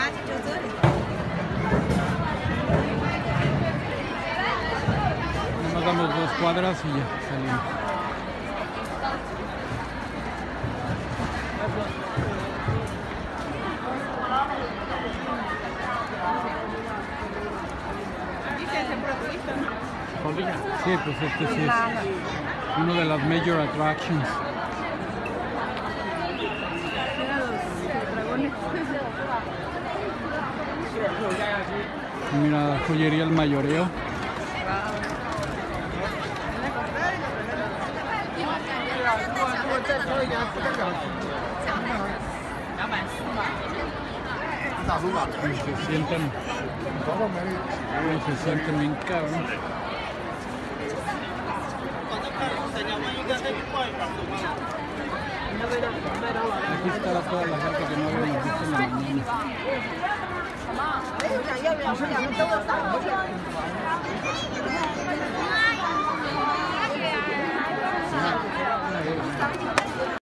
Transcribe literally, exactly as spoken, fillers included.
Nos damos dos cuadras y ya salimos. Sí, pues este sí es uno de las major attractions. Mira, joyería El Mayoreo. Y se sienten, se sienten bien cabrón. Aquí está toda la gente que no habíamos visto en la mañana.